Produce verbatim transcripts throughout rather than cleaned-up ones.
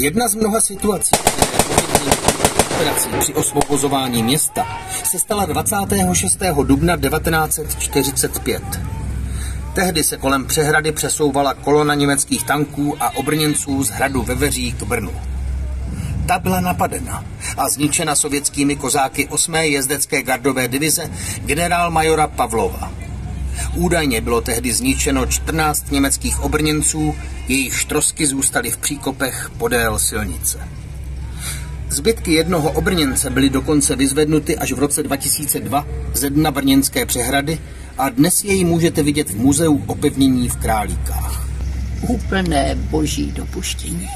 Jedna z mnoha situací, které při osvobozování města se stala dvacátého šestého dubna devatenáct set čtyřicet pět. Tehdy se kolem přehrady přesouvala kolona německých tanků a obrněnců z hradu Veveří k Brnu. Ta byla napadena a zničena sovětskými kozáky osmé jezdecké gardové divize generálmajora Pavlova. Údajně bylo tehdy zničeno čtrnáct německých obrněnců, jejich trosky zůstaly v příkopech podél silnice. Zbytky jednoho obrněnce byly dokonce vyzvednuty až v roce dva tisíce dva ze dna brněnské přehrady a dnes jej můžete vidět v muzeu opevnění v Králíkách. Úplné boží dopuštění.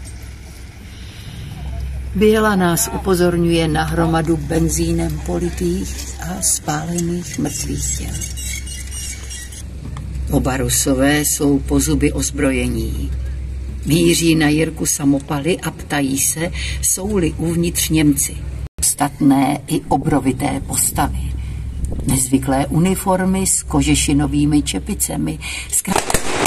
Běla nás upozorňuje na hromadu benzínem politých a spálených mrtvých těl. Oba Rusové jsou po zuby ozbrojení. Míří na Jirku samopaly a ptají se, jsou-li uvnitř Němci. Statné i obrovité postavy. Nezvyklé uniformy s kožešinovými čepicemi. Zkrát...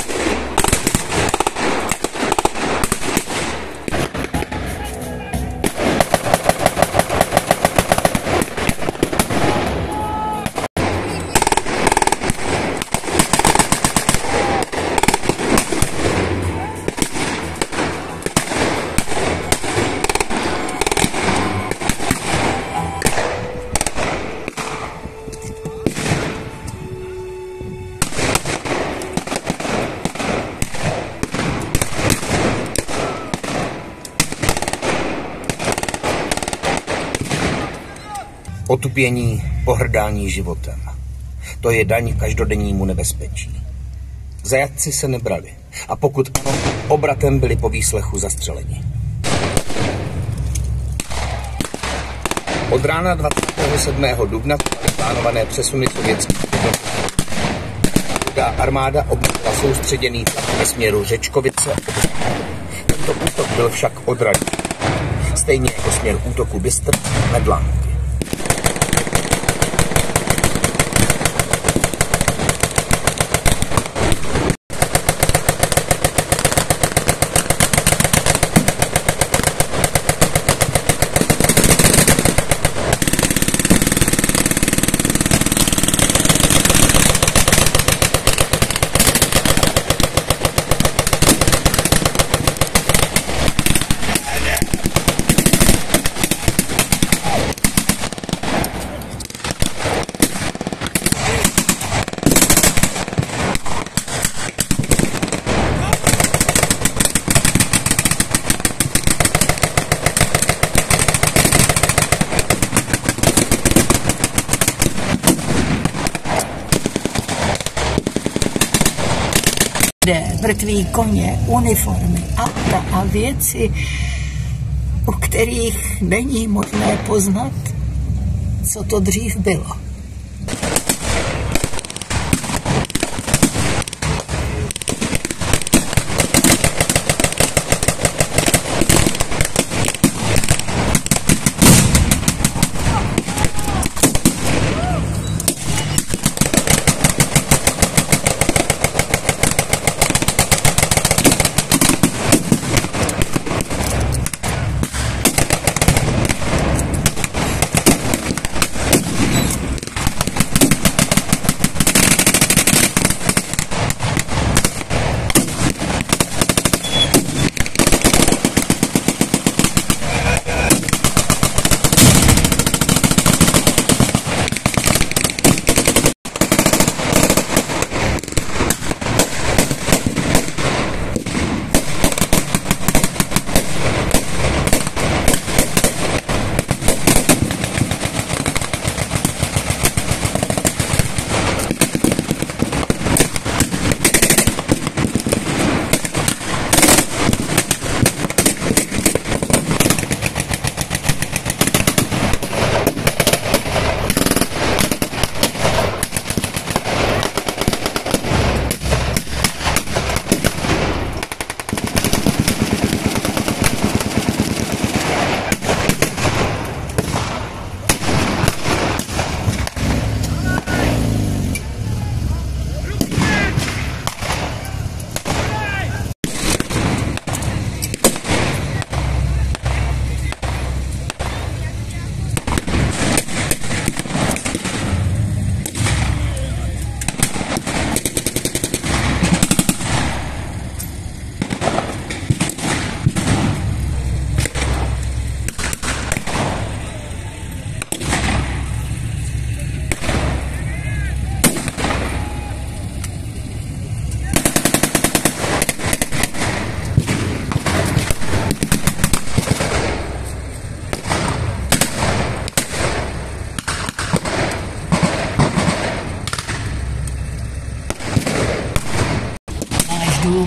Otupění, pohrdání životem. To je daň každodennímu nebezpečí. Zajatci se nebrali a pokud ano, obratem byli po výslechu zastřeleni. Od rána dvacátého sedmého dubna byly plánované přesuny sovětských jednotek. Rudá armáda obnovila soustředěný tlak ve směru Řečkovice. Tento útok byl však odradný. Stejně jako směr útoku Bystr Medlánky. Mrtví koně, uniformy, auta a věci, u kterých není možné poznat, co to dřív bylo.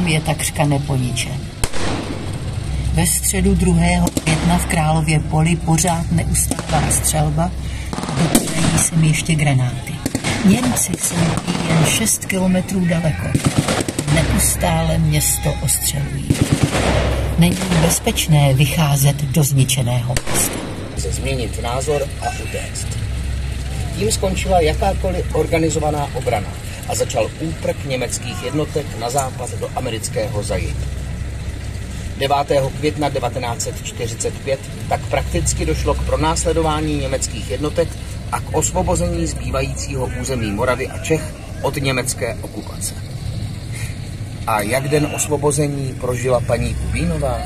chrám je takřka neponičen. Ve středu druhého května v Králově Poli pořád neustává střelba a dopadají sem ještě granáty. Němci jsou jen šest kilometrů daleko. Neustále město ostřelují. Není bezpečné vycházet do zničeného města. Změnit názor a utéct. Tím skončila jakákoliv organizovaná obrana a začal úprk německých jednotek na západ do amerického Zaire. devátého května devatenáct set čtyřicet pět tak prakticky došlo k pronásledování německých jednotek a k osvobození zbývajícího území Moravy a Čech od německé okupace. A jak den osvobození prožila paní Kubínová?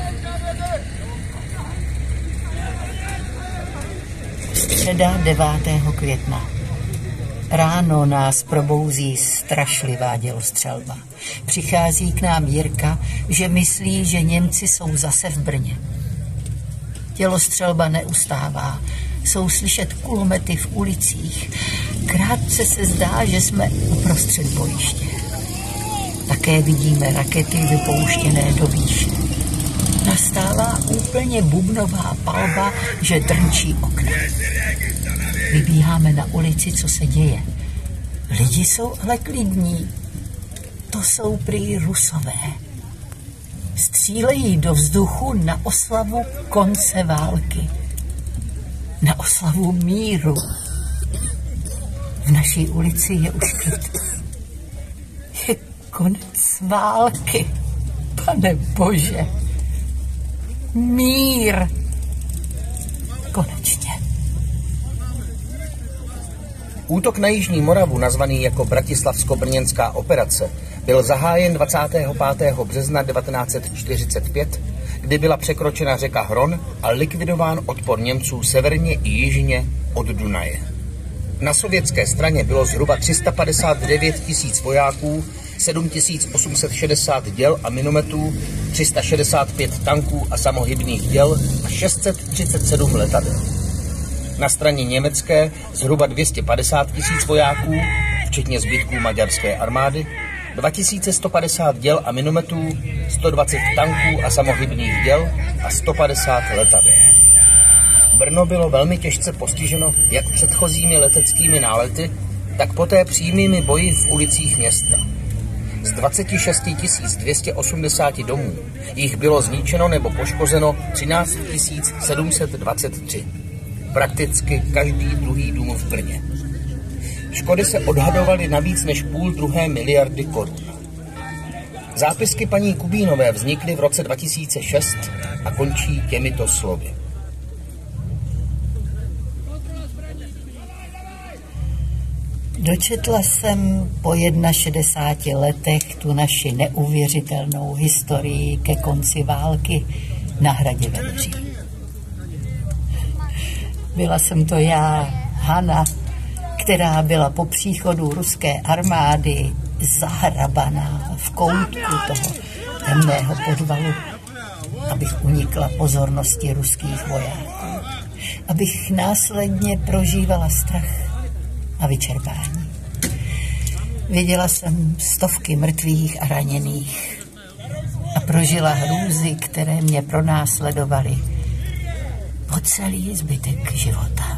Středa devátého května. Ráno nás probouzí strašlivá dělostřelba. Přichází k nám Jirka, že myslí, že Němci jsou zase v Brně. Dělostřelba neustává. Jsou slyšet kulomety v ulicích. Krátce se zdá, že jsme uprostřed bojiště. Také vidíme rakety vypouštěné do výše. Nastává úplně bubnová palba, že drnčí okna. Vybíháme na ulici, co se děje. Lidi jsou ale klidní. To jsou prý Rusové. Střílejí do vzduchu na oslavu konce války. Na oslavu míru. V naší ulici je už klid. Je konec války. Pane Bože. Mír. Konečně. Útok na Jižní Moravu, nazvaný jako Bratislavsko-brněnská operace, byl zahájen dvacátého pátého března devatenáct set čtyřicet pět, kdy byla překročena řeka Hron a likvidován odpor Němců severně i jižně od Dunaje. Na sovětské straně bylo zhruba tři sta padesát devět tisíc vojáků, sedm tisíc osm set šedesát děl a minometů, tři sta šedesát pět tanků a samohybných děl a šest set třicet sedm letadel. Na straně německé zhruba dvě stě padesát tisíc vojáků, včetně zbytků maďarské armády, dva tisíce sto padesát děl a minometů, sto dvacet tanků a samohybných děl a sto padesát letadel. Brno bylo velmi těžce postiženo jak předchozími leteckými nálety, tak poté přímými boji v ulicích města. Z dvacet šest tisíc dvě stě osmdesát domů jich bylo zničeno nebo poškozeno třináct tisíc sedm set dvacet tři. Prakticky každý druhý dům v Brně. Škody se odhadovaly na víc než půl druhé miliardy korun. Zápisky paní Kubínové vznikly v roce dva tisíce šest a končí těmito slovy. Dočetla jsem po šedesáti jedna letech tu naši neuvěřitelnou historii ke konci války na hradě Velří. Byla jsem to já, Hana, která byla po příchodu ruské armády zahrabaná v koutku toho temného podvalu, abych unikla pozornosti ruských vojáků, abych následně prožívala strach a vyčerpání. Viděla jsem stovky mrtvých a raněných a prožila hrůzy, které mě pronásledovaly po celý zbytek života.